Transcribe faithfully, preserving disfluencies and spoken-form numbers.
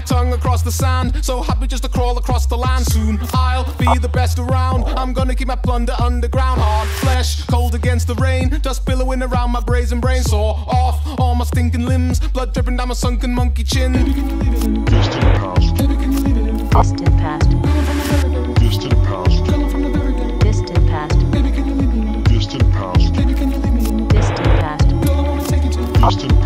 tongue across the sand, so happy just to crawl across the land. Soon I'll be the best around. I'm gonna keep my plunder underground. Hard flesh, cold against the rain, dust billowing around my brazen brain. Saw off all my stinking limbs, blood dripping down my sunken monkey chin. Distant past. Distant past. Distant past. Distant past. Distant past. Distant past. Distant